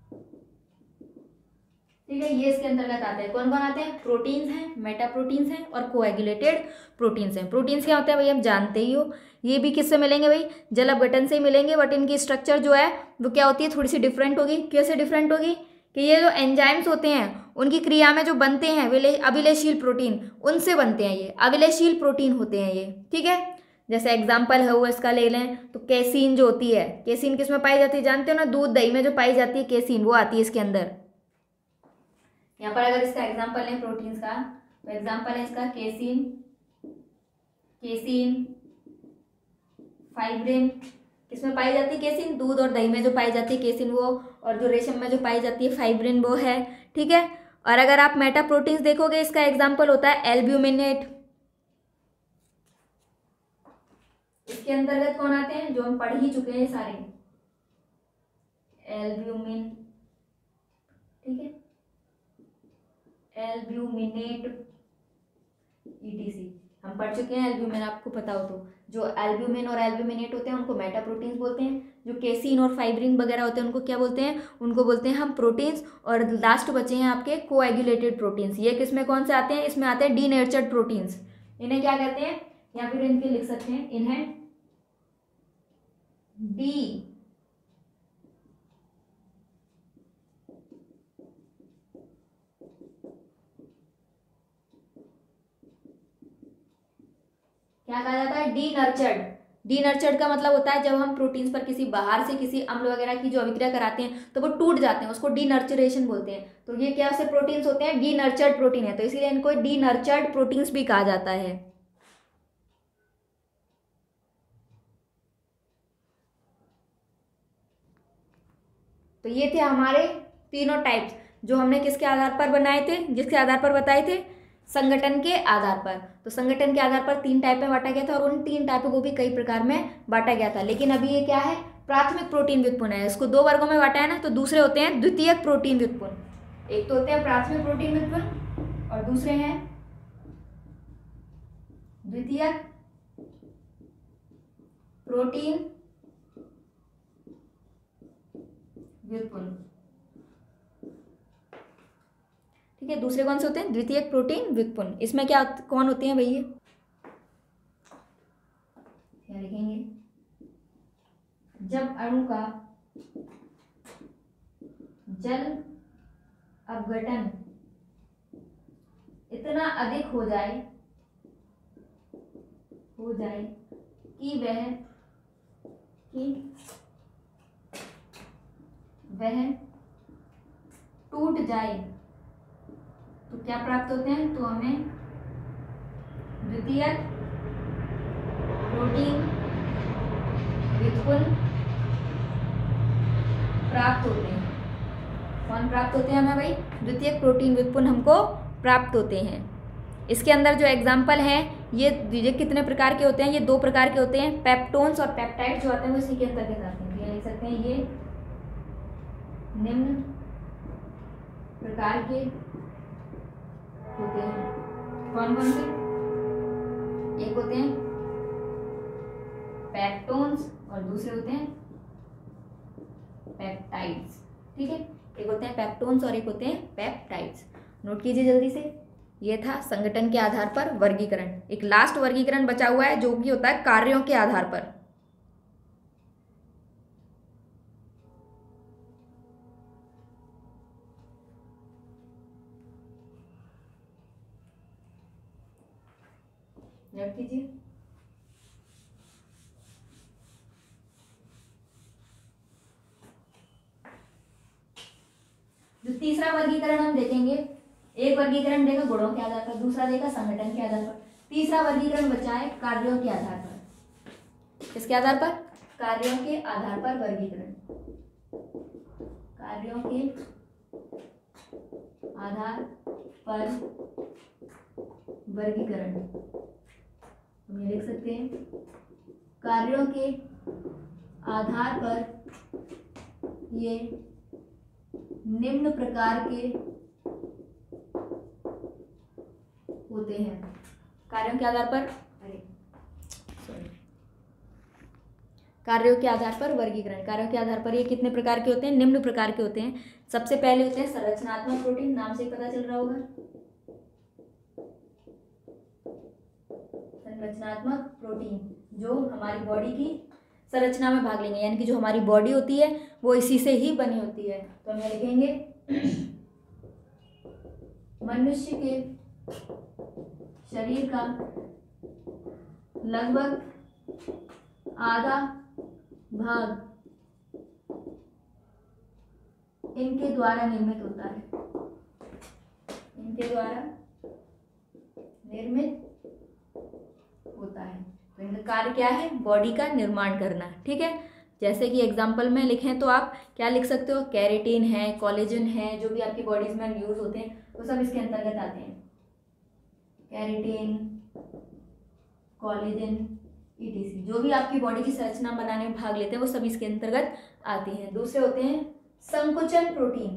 S1: ठीक है, ये इसके अंतर्गत आते हैं। कौन कौन आते हैं? प्रोटीन्स हैं, मेटा प्रोटीन्स हैं और कोएगुलेटेड प्रोटीन्स हैं। प्रोटीन्स क्या होता है भाई, आप जानते ही हो। ये भी किससे मिलेंगे भाई, जल अपघटन से ही मिलेंगे, बट इनकी स्ट्रक्चर जो है वो क्या होती है, थोड़ी सी डिफरेंट होगी। कैसे डिफरेंट होगी कि ये जो एंजाइम्स होते हैं उनकी क्रिया में जो बनते हैं अभिलयशील प्रोटीन, उनसे बनते हैं ये अभिलयशील प्रोटीन होते हैं ये। ठीक है, जैसे एग्जाम्पल है वो इसका ले लें तो केसीन जो होती है, केसीन किस में पाई जाती है जानते हो ना, दूध दही में जो पाई जाती है केसीन, वो आती है इसके अंदर। यहाँ पर अगर इसका एग्जाम्पल है प्रोटीन्स का, तो एग्जाम्पल है इसका केसीन, केसीन, फाइब्रिन, किसमें पाई जाती है केसीन, दूध और दही में जो पाई जाती है केसीन वो, और जो रेशम में जो पाई जाती है फाइब्रिन वो है। ठीक है, और अगर आप मेटा प्रोटीन्स देखोगे, इसका एग्जाम्पल होता है एल्ब्यूमिनेट। इसके अंतर्गत कौन आते हैं, जो हम पढ़ ही चुके हैं सारे, एल्ब्यूमिन। ठीक है, एल्ब्यूमिनेट, ईटीसी हम पढ़ चुके हैं। एल्ब्यूमिन आपको पता हो तो, जो एल्ब्यूमिन और एल्ब्यूमिनेट होते हैं उनको मेटा प्रोटीन्स बोलते हैं। जो केसीन और फाइब्रिन वगैरह होते हैं उनको क्या बोलते हैं, उनको बोलते हैं हम प्रोटीन्स। और लास्ट बचे हैं आपके कोएगुलेटेड प्रोटीन्स। ये किसमें कौन से आते हैं, इसमें आते हैं डीनेचर्ड प्रोटीन्स। इन्हें क्या कहते हैं, या फिर इनके लिख सकते हैं, इन्हें डी क्या कहा जाता है, डी नर्चर्ड। डी नर्चर्ड का मतलब होता है जब हम प्रोटीन्स पर किसी बाहर से किसी अम्ल वगैरह की जो अभिक्रिया कराते हैं तो वो टूट जाते हैं, उसको डी नर्चरेशन बोलते हैं। तो ये क्या से प्रोटीन्स होते हैं, डी नर्चर्ड प्रोटीन है, तो इसीलिए इनको डी नर्चर्ड प्रोटीन्स भी कहा जाता है। तो ये थे हमारे तीनों टाइप्स जो हमने किसके आधार पर बनाए थे, जिसके आधार पर बताए थे, संगठन के आधार पर। तो संगठन के आधार पर 3 टाइप में बांटा गया था और उन 3 टाइपों को भी कई प्रकार में बांटा गया था। लेकिन अभी ये क्या है, प्राथमिक प्रोटीन व्युत्पन्न है। इसको 2 वर्गों में बांटा है ना, तो दूसरे होते हैं द्वितीयक प्रोटीन व्युत्पन्न। एक तो होते हैं प्राथमिक प्रोटीन व्युत्पन्न और दूसरे हैं द्वितीयक प्रोटीन व्युत्पन्न। ठीक है, दूसरे कौन से होते हैं, द्वितीयक प्रोटीन व्युत्पन्न। इसमें क्या कौन होते हैं भैया, क्या लिखेंगे, जब अणु का जल अपघटन इतना अधिक हो जाए कि वह टूट जाए, तो क्या प्राप्त होते हैं, तो हमें द्वितीयक प्रोटीन व्युत्पन्न प्राप्त होते हैं। कौन प्राप्त होते हैं हमें भाई, द्वितीयक प्रोटीन व्युत्पन्न हमको प्राप्त होते हैं। इसके अंदर जो एग्जाम्पल हैं ये कितने प्रकार के होते हैं, ये 2 प्रकार के होते हैं, पेप्टोन्स और पेप्टाइड जो आते हैं वो इसी के अंतर्गत आते हैं। ये लिख सकते हैं, ये निम्न प्रकार के होते हैं। कौन कौन से, एक होते हैं पेप्टोन्स और दूसरे होते हैं पेप्टाइड्स। ठीक है, एक होते हैं पेप्टोन्स और एक होते हैं पेप्टाइड्स। नोट कीजिए जल्दी से। ये था संगठन के आधार पर वर्गीकरण। एक लास्ट वर्गीकरण बचा हुआ है जो कि होता है कार्यों के आधार पर। नोट कीजिए, तीसरा वर्गीकरण हम देखेंगे, एक वर्गीकरण देखा गुणों के आधार पर, दूसरा देखा संगठन के आधार पर, तीसरा वर्गीकरण बचा है कार्यों के आधार पर। किसके आधार पर? कार्यों के आधार पर वर्गीकरण, कार्यों के आधार पर वर्गीकरण। हम ये लिख सकते हैं, कार्यों के आधार पर ये निम्न प्रकार के होते हैं। कार्यों के आधार पर, कार्यों के आधार पर वर्गीकरण, कार्यों के आधार पर ये कितने प्रकार के होते हैं? निम्न प्रकार के होते हैं। सबसे पहले होते हैं संरचनात्मक प्रोटीन, नाम से पता चल रहा होगा, संरचनात्मक प्रोटीन जो हमारी बॉडी की संरचना में भाग लेंगे, यानी कि जो हमारी बॉडी होती है वो इसी से ही बनी होती है। तो हम ये लिखेंगे मनुष्य के शरीर का लगभग आधा भाग इनके द्वारा निर्मित होता है, इनके द्वारा निर्मित होता है। तो इनका कार्य क्या है? बॉडी का निर्माण करना। ठीक है, जैसे कि एग्जांपल में लिखें तो आप क्या लिख सकते हो? कैरेटिन है, कोलेजन है, जो भी आपकी बॉडीज में यूज होते हैं वो सब इसके अंतर्गत आते हैं। कैरेटिन, कोलेजन, ईटीसी, जो भी आपकी बॉडी की संरचना बनाने में भाग लेते हैं वो सब इसके अंतर्गत आते हैं। दूसरे होते हैं संकुचन प्रोटीन,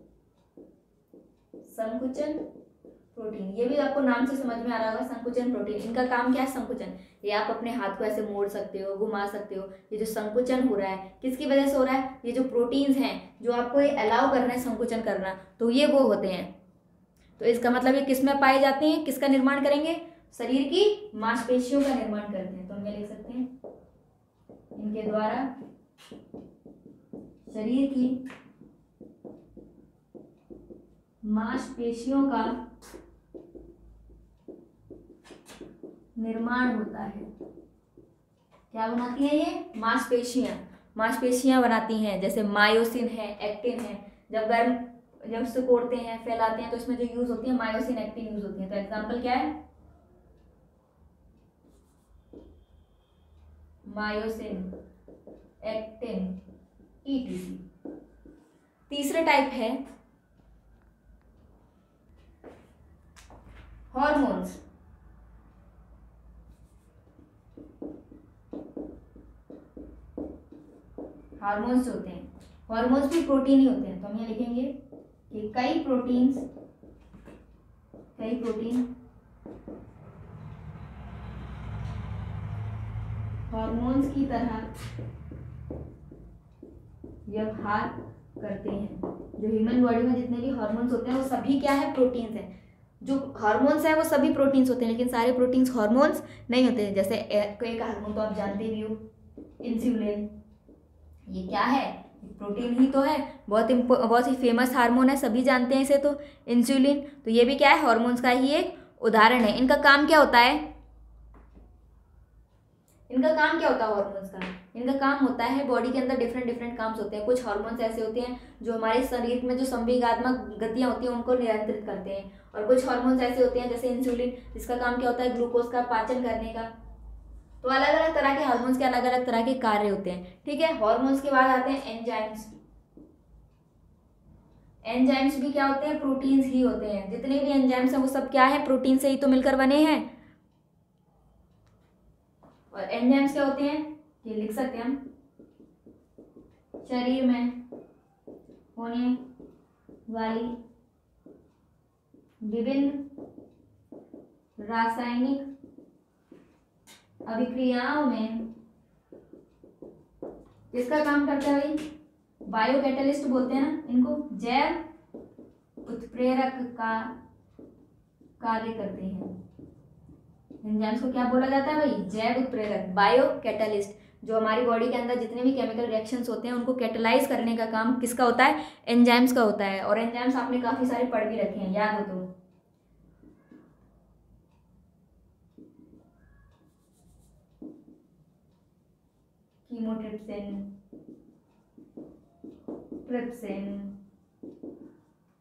S1: संकुचन प्रोटीन, ये भी आपको नाम से समझ में आ रहा होगा, संकुचन प्रोटीन। इनका काम क्या है? संकुचन। ये आप अपने हाथ को ऐसे मोड़ सकते हो, घुमा सकते हो। ये जो संकुचन हो रहा है किसकी वजह से हो रहा है? ये जो प्रोटीन्स हैं जो आपको ये अलाउ कर रहे हैं संकुचन करना, तो ये वो होते हैं। तो इसका मतलब ये किस में पाए जाते हैं? किसका निर्माण करेंगे? शरीर की मांसपेशियों का निर्माण करते हैं। तो हम क्या लिख सकते हैं? इनके द्वारा शरीर की मांसपेशियों का निर्माण होता है। क्या बनाती है ये? मांसपेशियां, मांसपेशियां बनाती हैं। जैसे मायोसिन है, एक्टिन है। जब सिकोड़ते हैं, फैलाते हैं, तो इसमें जो यूज होती है मायोसिन, एक्टिन यूज होती है। तो एग्जांपल क्या है? Myosin, actin, ETC. तीसरा टाइप है हॉर्मोन्स। हार्मोन्स होते हैं, हार्मोन्स भी प्रोटीन ही होते हैं। तो हम ये लिखेंगे कि कई प्रोटीन हार्मोन्स की तरह व्यवहार करते हैं। जो ह्यूमन बॉडी में जितने भी हार्मोन्स होते हैं वो सभी क्या है? प्रोटीन्स हैं। जो हार्मोन्स हैं वो सभी प्रोटीन्स होते हैं, लेकिन सारे प्रोटीन्स हार्मोन्स नहीं होते हैं। जैसे एक हार्मोन तो आप जानते भी हो, इंसुलिन, ये क्या है? प्रोटीन ही तो है। बहुत ही फेमस हार्मोन है, सभी जानते हैं इसे। तो इंसुलिन, तो ये भी क्या है? हार्मोन्स का ही एक उदाहरण है। इनका काम क्या होता है? इनका काम क्या होता है हार्मोन्स का? इनका काम होता है, बॉडी के अंदर डिफरेंट काम्स होते हैं। कुछ हार्मोन्स ऐसे होते हैं जो हमारे शरीर में जो संवेगात्मक गतियां होती हैं उनको नियंत्रित करते हैं, और कुछ हार्मोन्स ऐसे होते हैं जैसे इंसुलिन, जिसका काम क्या होता है? ग्लूकोज का पाचन करने का। तो अलग अलग तरह के हार्मोन्स के अलग अलग तरह के कार्य होते हैं। ठीक है, हार्मोन्स के बाद आते हैं एंजाइम्स। एंजाइम्स भी क्या होते हैं? प्रोटीन्स ही होते हैं। जितने भी एंजाइम्स हैं वो सब क्या है? प्रोटीन से ही तो मिलकर बने हैं। और एंजाइम्स क्या होते हैं? ये लिख सकते हैं हम, शरीर में होने वाली विभिन्न रासायनिक अभिक्रियाओं में किसका काम करता है भाई? बायो कैटलिस्ट बोलते हैं ना इनको, जैव उत्प्रेरक का कार्य करते हैं। एंजाइम्स को क्या बोला जाता है भाई? जैव उत्प्रेरक, बायो कैटलिस्ट। जो हमारी बॉडी के अंदर जितने भी केमिकल रिएक्शंस होते हैं उनको कैटलाइज करने का काम किसका होता है? एंजाइम्स का होता है। और एंजाइम्स आपने काफी सारे पढ़ भी रखे हैं, याद हो तो। Chymotrypsin, trypsin,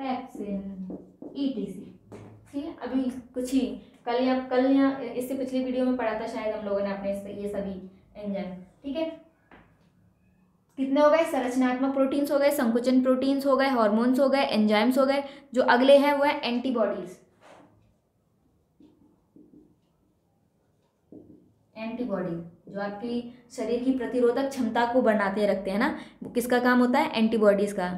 S1: pepsin, ETC. ठीक है, अभी कुछ ही कल या इससे पिछली वीडियो में पढ़ा था शायद हम लोगों ने अपने ये सभी एंजाइम। ठीक है, कितने हो गए? संरचनात्मक प्रोटीन्स हो गए, संकुचन प्रोटीन्स हो गए, हार्मोन्स हो गए, एंजाइम्स हो गए। जो अगले हैं वो है एंटीबॉडीज। एंटीबॉडी जो आपकी शरीर की प्रतिरोधक क्षमता को बनाते रखते हैं ना, वो किसका काम होता है? एंटीबॉडीज का।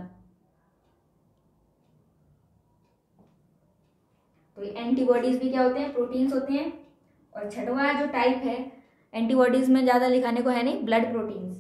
S1: तो एंटीबॉडीज भी क्या होते हैं? प्रोटीन्स होते हैं। और छठवां जो टाइप है एंटीबॉडीज में, ज्यादा लिखाने को है नहीं, ब्लड प्रोटीन्स।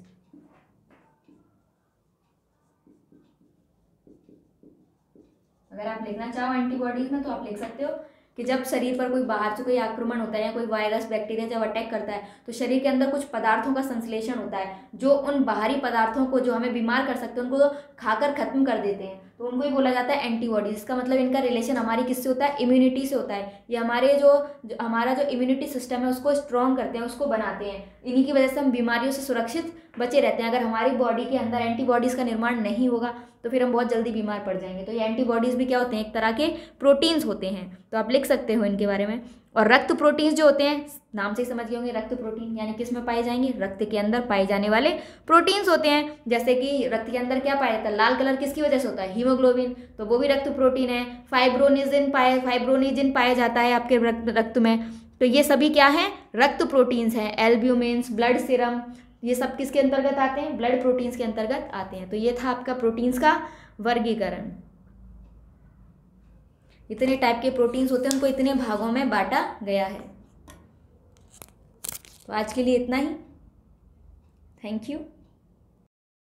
S1: अगर आप लिखना चाहो एंटीबॉडीज में तो आप लिख सकते हो कि जब शरीर पर कोई बाहर से कोई आक्रमण होता है या कोई वायरस बैक्टीरिया जब अटैक करता है तो शरीर के अंदर कुछ पदार्थों का संश्लेषण होता है जो उन बाहरी पदार्थों को जो हमें बीमार कर सकते हैं उनको खाकर खत्म कर देते हैं, तो उनको ही बोला जाता है एंटीबॉडीज। इसका मतलब इनका रिलेशन हमारी किससे होता है? इम्यूनिटी से होता है। ये हमारे हमारा जो इम्यूनिटी सिस्टम है उसको स्ट्रॉन्ग करते हैं, उसको बनाते हैं। इन्हीं की वजह से हम बीमारियों से सुरक्षित बचे रहते हैं। अगर हमारी बॉडी के अंदर एंटीबॉडीज़ का निर्माण नहीं होगा तो फिर हम बहुत जल्दी बीमार पड़ जाएंगे। तो ये एंटीबॉडीज़ भी क्या होते हैं? एक तरह के प्रोटीन्स होते हैं, तो आप लिख सकते हो इनके बारे में। और रक्त प्रोटीन्स जो होते हैं, नाम से ही समझ गए होंगे, रक्त प्रोटीन यानी किस में पाए जाएंगे? रक्त के अंदर पाए जाने वाले प्रोटीन्स होते हैं। जैसे कि रक्त के अंदर क्या पाया जाता है? लाल कलर किसकी वजह से होता है? हीमोग्लोबिन, तो वो भी रक्त प्रोटीन है। फाइब्रोनिजिन पाया जाता है आपके रक्त में। तो ये सभी क्या है? रक्त प्रोटीन्स हैं। एल्ब्यूमिन्स, ब्लड सीरम, ये सब किसके अंतर्गत आते हैं? ब्लड प्रोटीन्स के अंतर्गत आते हैं। तो ये था आपका प्रोटीन्स का वर्गीकरण। इतने टाइप के प्रोटीन्स होते हैं, उनको इतने भागों में बांटा गया है। तो आज के लिए इतना ही। Thank you.